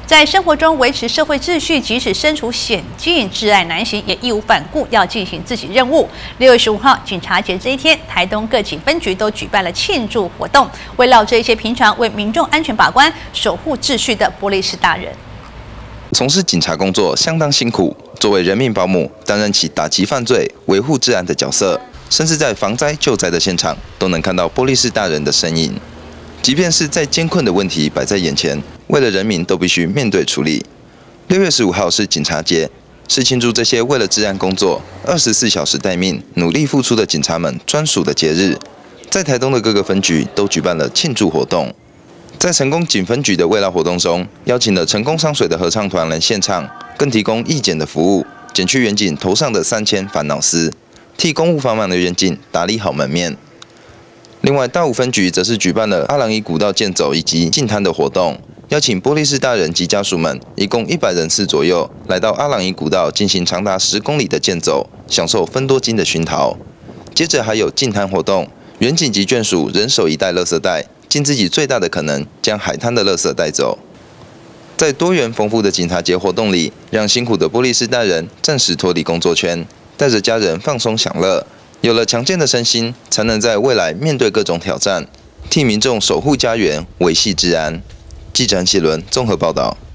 在生活中维持社会秩序，即使身处险境、至爱难行，也义无反顾要进行自己任务。6月15号警察节这一天，台东各警分局都举办了庆祝活动，围绕这些平常为民众安全把关、守护秩序的玻璃市大人。 从事警察工作相当辛苦，作为人民保姆，担任起打击犯罪、维护治安的角色，甚至在防灾救灾的现场，都能看到玻璃市大人的身影。即便是在艰困的问题摆在眼前，为了人民都必须面对处理。6月15号是警察节，是庆祝这些为了治安工作24小时待命、努力付出的警察们专属的节日。在台东的各个分局都举办了庆祝活动。在成功警分局的慰劳活动中，邀请了成功上水的合唱团来献唱，更提供义检的服务，减去员警头上的3000烦恼丝，替公务繁忙的员警打理好门面。另外，大武分局则是举办了阿朗伊古道健走以及净滩的活动，邀请玻璃市大人及家属们，一共100人次左右，来到阿朗伊古道进行长达10公里的健走，享受芬多精的熏陶。接着还有净滩活动，员警及眷属人手1袋垃圾袋，尽自己最大的可能将海滩的垃圾带走。在多元丰富的警察节活动里，让辛苦的玻璃市大人暂时脱离工作圈，带着家人放松享乐。有了强健的身心，才能在未来面对各种挑战，替民众守护家园、维系治安。记者谢伦综合报道。